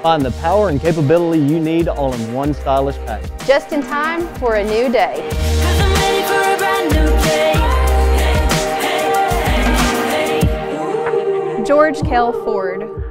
Find the power and capability you need all in one stylish package. Just in time for a new day. 'Cause I'm ready for a brand new day. George Kell Ford.